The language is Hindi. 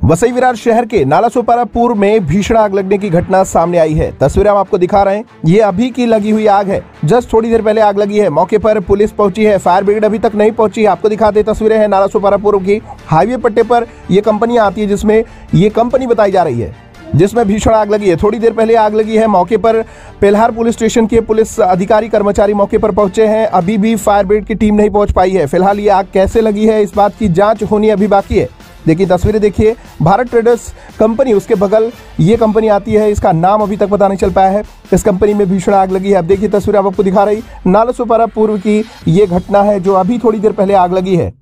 वसई विरार शहर के नालासोपारा पूर्व में भीषण आग लगने की घटना सामने आई है। तस्वीरें हम आपको दिखा रहे हैं। ये अभी की लगी हुई आग है। जस्ट थोड़ी देर पहले आग लगी है। मौके पर पुलिस पहुंची है, फायर ब्रिगेड अभी तक नहीं पहुंची। आपको दिखाते तस्वीरें हैं नालासोपारा पूर्व की। हाईवे पट्टे पर ये कंपनियां आती है, जिसमें ये कंपनी बताई जा रही है, जिसमें भीषण आग लगी है। थोड़ी देर पहले आग लगी है। मौके पर पेल्हार पुलिस स्टेशन के पुलिस अधिकारी कर्मचारी मौके पर पहुंचे हैं। अभी भी फायर ब्रिगेड की टीम नहीं पहुंच पाई है। फिलहाल ये आग कैसे लगी है, इस बात की जांच होनी अभी बाकी है। देखिए तस्वीरें देखिए, भारत ट्रेडर्स कंपनी, उसके बगल ये कंपनी आती है। इसका नाम अभी तक पता नहीं चल पाया है। इस कंपनी में भीषण आग लगी है। अब देखिए तस्वीरें आपको दिखा रही, नालासोपारा पूर्व की ये घटना है, जो अभी थोड़ी देर पहले आग लगी है।